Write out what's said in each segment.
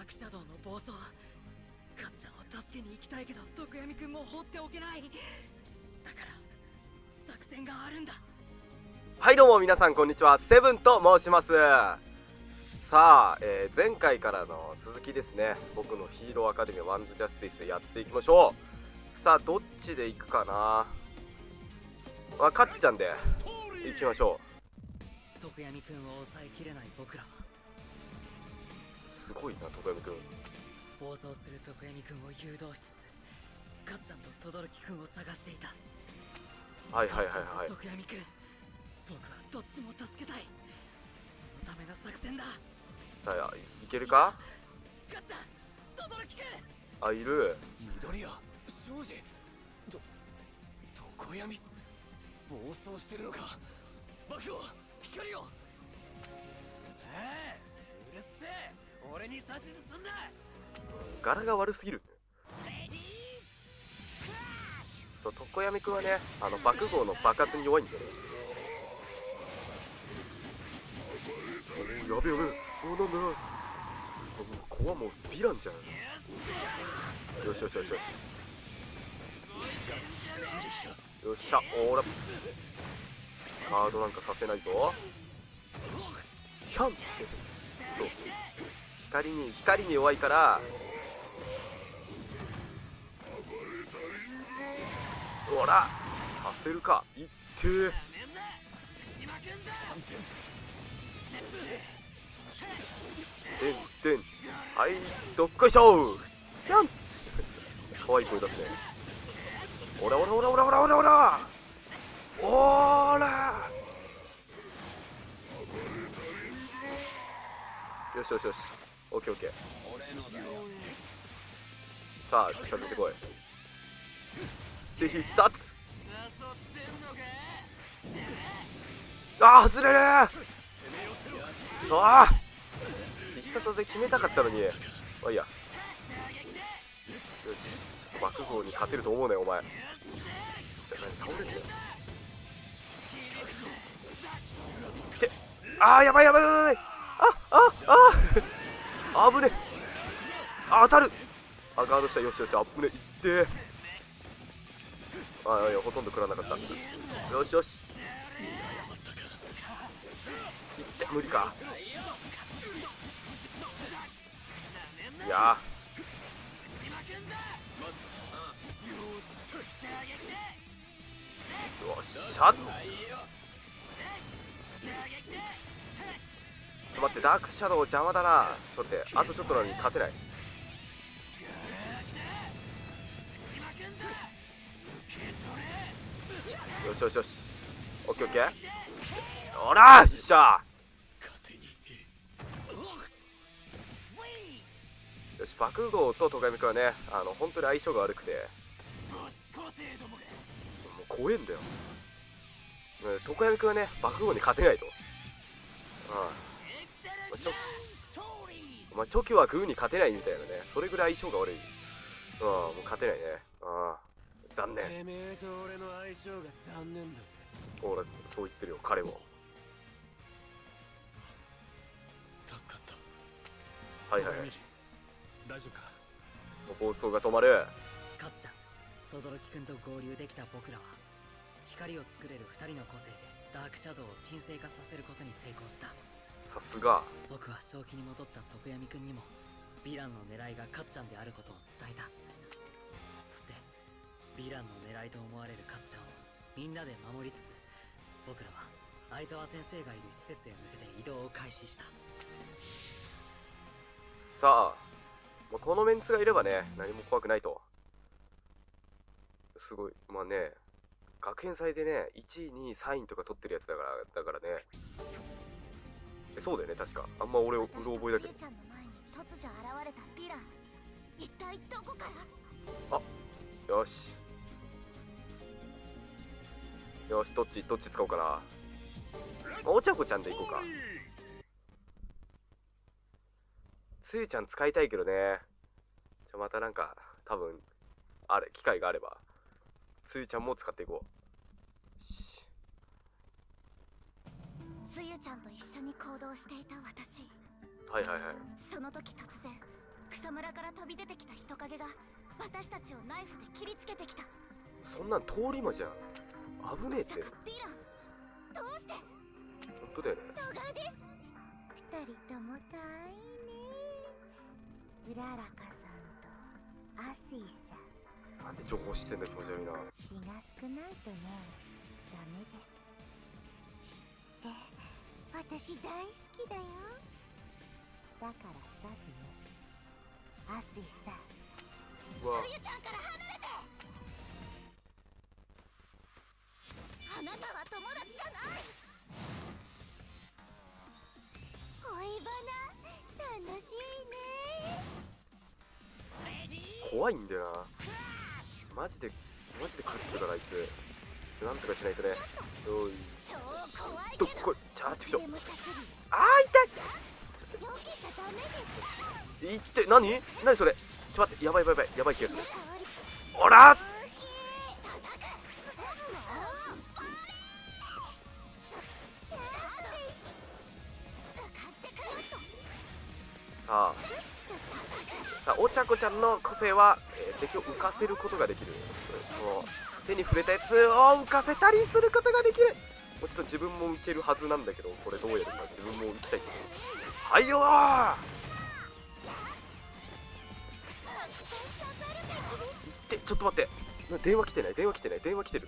ークシャドウの暴走。かっちゃんを助けに行きたいけど徳闇くんも放っておけない。だから作戦があるんだ。 はいどうも皆さんこんにちは、セブンと申します。さあ、前回からの続きですね。僕のヒーローアカデミーワンズジャスティスやっていきましょう。さあどっちで行くかな。かっちゃんで行きましょう。徳闇くんを抑えきれない僕らは、 すごいな徳闇くん。 暴走する徳闇くんを誘導しつつかっちゃんと轟くんを探していた。 はいはいはいはい。 徳闇くん、僕はどっちも助けたい。そのための作戦だ。 さあいけるか。 かっちゃん、轟くん。 あ、いる。 緑谷、庄司、常闇、暴走してるのか。爆を、光を。うるせえ、俺に指図すんな。 柄が悪すぎる。そう、常闇くんはね、爆豪の爆発に弱いんだよね。お、やべやべ。お、なんだ。こはもうヴィランじゃん。よしよしよしよし。よっしゃ、おら。カードなんかさせないぞ。ヒャンって。そう。光に弱いから。ほら、させるか。いってー。てん。はい、どっこいしょ。ヒャン。可愛い声出すね。おら。よし。オッケー。さあ近づいてこい。で必殺。あー外れるー。そう必殺で決めたかったのに。まあいいや。よし、ちょっと爆豪に勝てると思うねお前。じゃあ何倒れるんだよ。ってやばい。危ねえ。当たる。ガードした。よし、あぶねえ。いってー。いやほとんど食らなかった。よし。いって無理か。いやよっしゃ。ちょっと待って、ダークシャドウ邪魔だな。ちょっと待って、あとちょっとなのに勝てない。よし。オッケー。ほらよっしゃ。よし、爆豪と常闇くんはね、本当に相性が悪くてもう怖えんだよ。常闇くんはね、爆豪に勝てないと。お前チョキはグーに勝てないみたいなね、それぐらい相性が悪い。もう勝てないね。残念。 てめえと俺の相性が残念だぜ。 ほら、そう言ってるよ彼も。 助かった。 はい大丈夫か。 暴走が止まる。 かっちゃん、轟くんと合流できた僕らは光を作れる2人の個性でダークシャドウを沈静化させることに成功した。 さすが。 僕は正気に戻った徳闇くんにもヴィランの狙いがかっちゃんであることを伝えた。そしてヴィランの狙いと思われるかっちゃんをみんなで守りつつ、僕らは相沢先生がいる施設へ向けて移動を開始した。 さあ、このメンツがいればね、何も怖くないと。すごい。まあね、学園祭でね、1位2位3位とか取ってるやつだからね。そうだよね、確か。あんま俺うろ覚えだけど。 ちゃんの前に突如現れたヴィラン、一体どこから。 よし、どっち使おうかな。お茶子ちゃんでいこうか。つゆちゃん使いたいけどね。じゃまたなんか多分機会があればつゆちゃんも使っていこう。 つゆちゃんと一緒に行動していた私。 はいはいはい。 その時突然草むらから飛び出てきた人影が私たちをナイフで切りつけてきた。 そんなん通り魔じゃん。危ねえって。 まさかヴィラン、どうして？ 本当だよね。 動画です。二人ともたいね。うららかさんとアスイさん。 なんで情報知ってんだ、気持ち悪いな。 血が少ないとね、ダメです。血って私大好きだよ。だからさすね、アスイさん。 うわ、 つゆちゃんから離れて。あなたは友達じゃない。恋バナ楽しいね。 怖いんだよな。マジで来ってるから、あいつなんとかしないとね。おい、 超怖いどっけどこい、チャーってきた。 でもさせるよ。 あー、痛い。 避けちゃダメです。 いって、何それ。ちょっと待って、やばい気がする。 香りおら、 大きい。叩く。シャー浮かしてくると。 さあ、お茶子ちゃんの個性は、敵を浮かせることができる。その手に触れたやつを浮かせたりすることができる。もちろん自分も浮けるはずなんだけど、これどうやるか自分も浮きたいけど。はいよー。いって、ちょっと待って。電話来てない。電話来てる。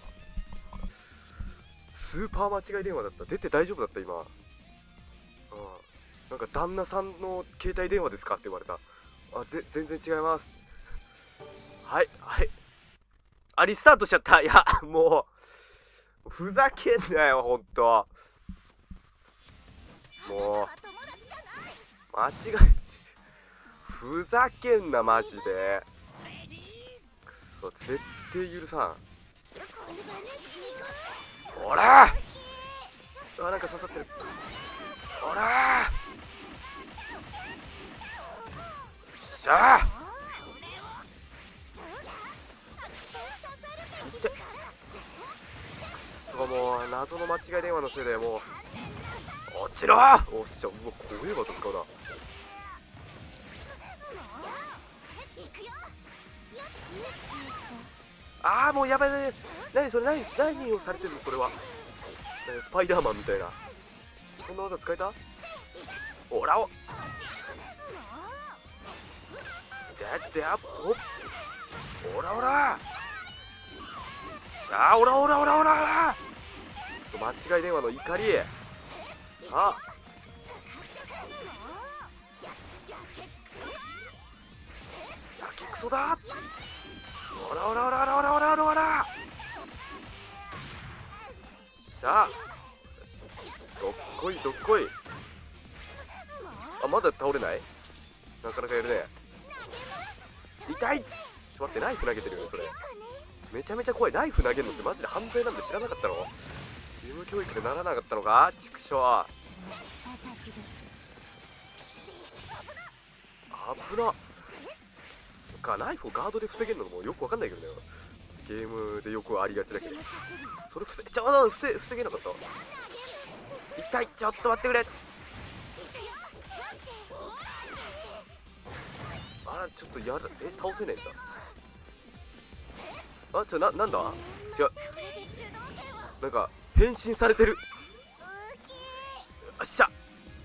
スーパー間違い電話だった。出て大丈夫だった今。なんか旦那さんの携帯電話ですかって言われた。全然違います。はいあ、リスタートしちゃった。いや、もうふざけんなよ、ほんと。もう間違え、ふざけんなマジで。くそ、絶対許さん。おらー、なんか刺さってる。おらー、しゃあ、いって。くそ、もう謎の間違い電話のせいでもう落ちろー。おっしゃ、うわ、怖えわ、どっかだ。あー、もうやばい。何それ、何をされてるのそれは。スパイダーマンみたいな。そんな技使えた？おらお、であ、おらあ、おら間違い電話の怒り。あ、やけくそだ。おらさあ、どっこい。あ、まだ倒れない。なかなかやるね。痛い。ちょっと待って、ナイフ投げてるよねそれ。めちゃめちゃ怖い。ナイフ投げるのってマジで犯罪なんで知らなかったの？義務教育でならなかったのか、畜生。危なっ。ナイフをガードで防げるのもよくわかんないけどね。ゲームでよくありがちだけど、それ防げなかった。痛い。ちょっと待ってくれ。あら、ちょっとやだ。倒せねえんだ。なんだ。違う、なんか変身されてる。よっしゃ。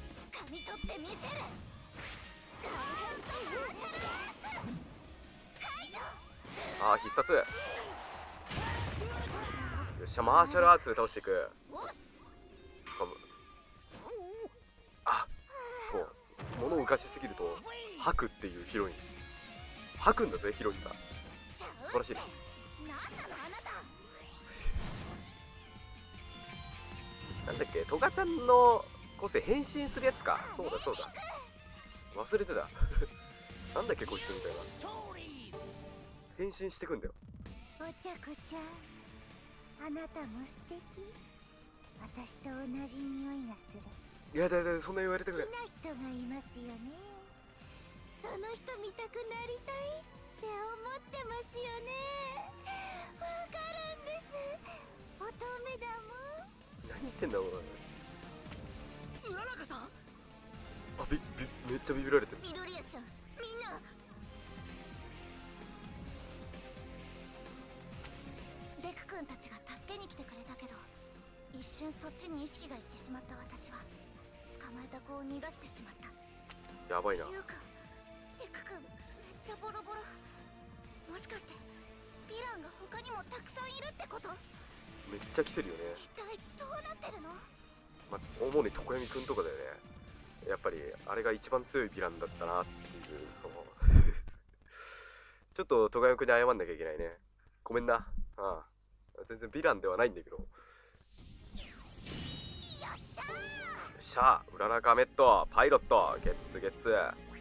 あー、必殺。よっしゃ、マーシャルアーツで倒していく。あ、そう、物を浮かしすぎると吐くっていうヒロイン。吐くんだぜ、ヒロインが。素晴らしいな。なんだっけ、トガちゃんの個性変身するやつか。そうだ忘れてた。なんだっけこいつみたいな。変身してくんだよ。 お茶子ちゃん、あなたも素敵。私と同じ匂いがする。 いやだ、そんな言われてくれ。 好きな人がいますよね。その人見たくなりたいって思ってますよね。わかるんです。乙女だもん。 何言ってんだお前。 うららかさん。 めっちゃビビられてる。 緑谷ちゃん、みデク君たちが助けに来てくれたけど、一瞬そっちに意識がいってしまった私は捕まえた子を逃がしてしまった。 やばいな。 いうかデク君めっちゃボロボロ。もしかしてヴィランが他にもたくさんいるってこと？ めっちゃ来てるよね。 一体どうなってるの？ まあ、主に常闇くんとかだよね。やっぱりあれが一番強いヴィランだったなっていう、そのちょっと常闇くんに謝んなきゃいけないね。ごめんな。ああ、全然ヴィランではないんだけど。よっしゃー、ウララカメットパイロットゲッツゲッツ。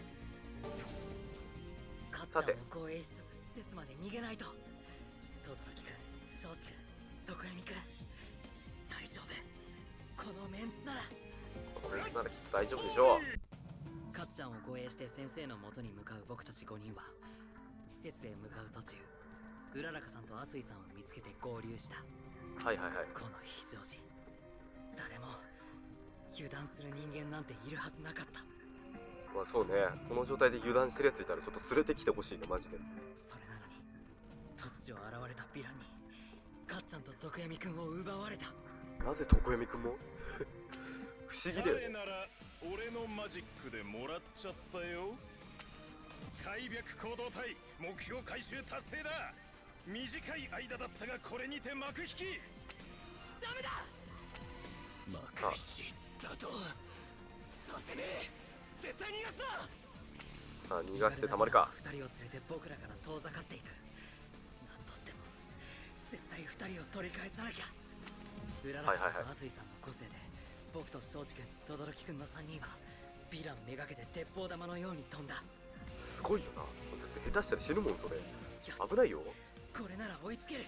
カッちゃんを護衛しつつ施設まで逃げないと。轟くん、庄司くん、常闇くん、大丈夫。このメンツなら。 これならきっと大丈夫でしょう。 カッちゃんを護衛して先生の元に向かう僕たち5人は施設へ向かう途中、うららかさんとアスイさんを見つけて合流した。 はいはいはい。 この非常時、誰も油断する人間なんているはずなかった。 まあそうね、この状態で油断してるやついたらちょっと連れてきてほしいね、マジで。 それなのに突如現れたヴィランにカッちゃんと常闇くんを奪われた。 なぜ常闇くんも不思議だよね。 彼なら俺のマジックでもらっちゃったよ。開闢行動体目標回収達成だ。短い間だったがこれにて幕引き。ダメだ。幕引きだとさせねえ。絶対逃がすな。 さあ逃がしてたまるか。 2人を連れて僕らから遠ざかっていく。何としても絶対2人を取り返さなきゃ。うららさんとアスイさんの個性で僕と庄司君、轟君の3人はヴィランめがけて鉄砲玉のように飛んだ。 すごいよな。だって下手したら死ぬもんそれ。 よし、 危ないよ。 これなら追いつける。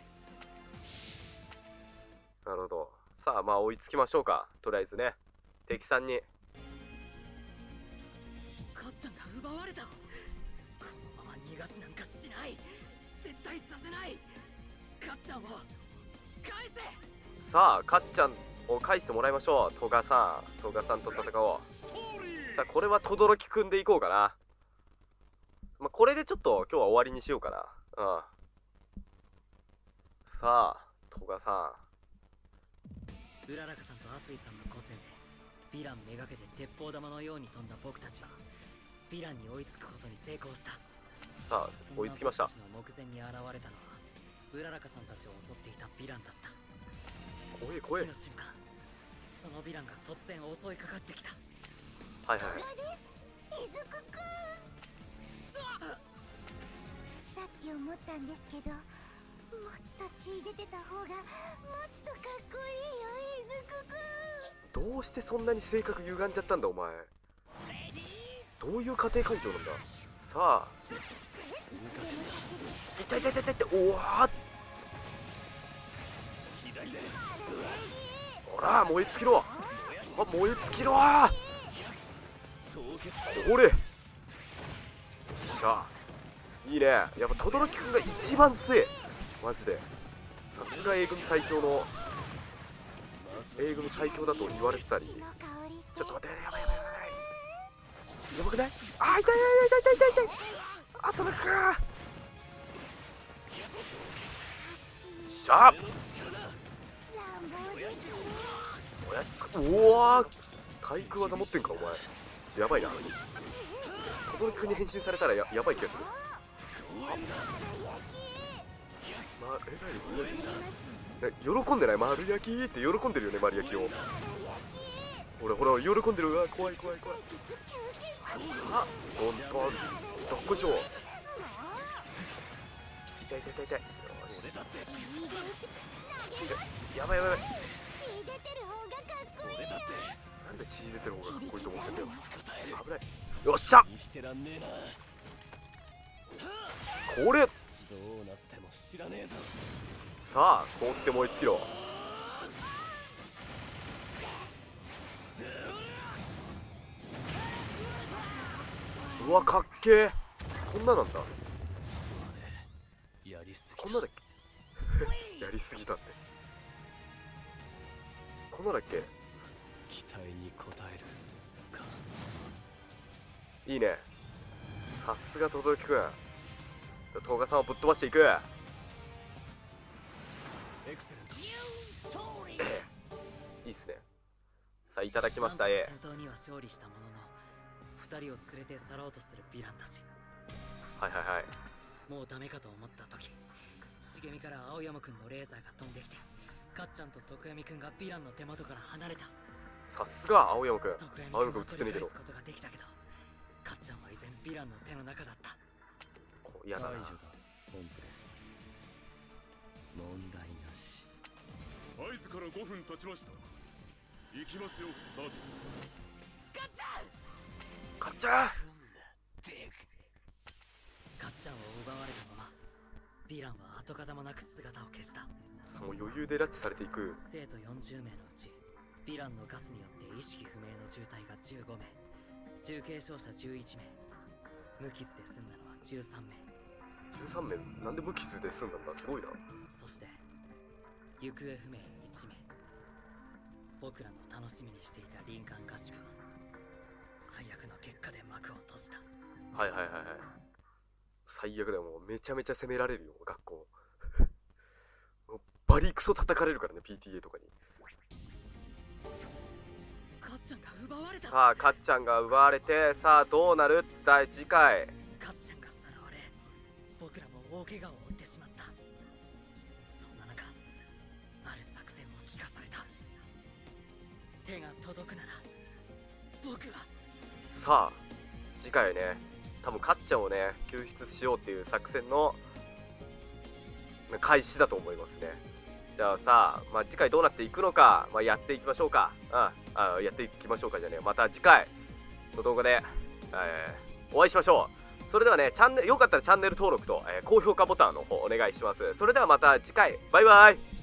なるほど。さあまあ追いつきましょうか。とりあえずね、敵さんに。 カッちゃんが奪われた。このまま逃がしなんかしない。絶対させない。カッちゃんを返せ。 さあかっちゃんを返してもらいましょう。トガさんと戦おう。さあこれは轟くんでいこうかな。まあ、これでちょっと今日は終わりにしようかな。うん。さあトガさうららかさんとアスイさんの個性でヴィランめがけて鉄砲玉のように飛んだ僕たちはヴィランに追いつくことに成功した。 ん。さあ追いつきました。 そんな僕たちの目前に現れたのはうららかさんたちを襲っていたヴィランだった。 怖え怖え。 次の瞬間、そのヴィランが突然襲いかかってきた。 はいはいはい。 イズクくん。さっき思ったんですけど、もっと血出てた方がもっとかっこいいよ、イズクくん。 どうしてそんなに性格歪んじゃったんだお前。どういう家庭環境なんだ。さあ痛い痛い痛い痛い痛い。おわー、ほら燃え尽きろ。あ燃え尽きろ。ほれ。よっしゃ、いいね。やっぱ轟くんが一番強いマジで。さすが A 組最強の A 組最強だと言われてたり。ちょっと待って、やばいやばいやばいやばくない？あー痛い痛い痛い痛い痛い痛い。あとだか。しゃあおやすつく。うわー、対空技持ってんかお前。やばいな。轟くんに変身されたらやばい気がする。喜んでない？丸焼きって喜んでるよね、丸焼きを。ほらほら喜んでる。うわ怖い怖い怖い。あどんどんどっこいしょ。痛い痛い痛い痛い。やばいやばいやばい。なんで血出てる方がかっこいいと思ってんだよ。危ない。よっしゃ、これ。 どうなっても知らねえぞ。 さあ凍って燃え尽きろ。うわかっけえ。こんななんだ。 やりすぎた。 こんなだっけやりすぎたって。こんなだっけ。 期待に応えるか。 いいね。 さすが轟くん。トガさんをぶっ飛ばしていく。いいっすね。さあいただきました。 戦闘には勝利したものの2人を連れて去ろうとするヴィランたち。 はいはいはい。 もうダメかと思った時、茂みから青山くんのレーザーが飛んできて、かっちゃんと徳闇くんがヴィランの手元から離れた。 さすが青山くん。 徳青山くん闇くんは取り映ってねえけど。 返すことができたけど、かっちゃんは依然ヴィランの手の中だった。 嫌だな。 解除だコンプレス。問題なし。 合図から5分経ちました。行きますよバディ。 かっちゃんかっちゃん。 かっちゃんを奪われたままヴィランは跡形もなく姿を消した。 もう余裕で拉致されていく。 生徒40名のうちヴィランのガスによって意識不明の重体が15名、重軽傷者11名、無傷で済んだのは13名。 13名なんで無傷で済んだんだ。すごいな。 そして行方不明1名。僕らの楽しみにしていた林間合宿は最悪の結果で幕を閉じた。 はいはいはいはい。最悪だよ。もうめちゃめちゃ責められるよ学校。もうバリクソ叩かれるからね PTA とかに。 かっちゃんが奪われた。 さあかっちゃんが奪われて、さあどうなる。第次回。 かっちゃんがさらわれ僕らも大怪我を負ってしまった。そんな中ある作戦を聞かされた。手が届くなら僕は。 さあ次回ね、多分かっちゃんをね救出しようっていう作戦の開始だと思いますね。じゃあさあ、次回どうなっていくのか、やっていきましょうか。やっていきましょうかじゃね、また次回の動画で、お会いしましょう。それではね、よかったらチャンネル登録と、高評価ボタンの方お願いします。それではまた次回、バイバイ。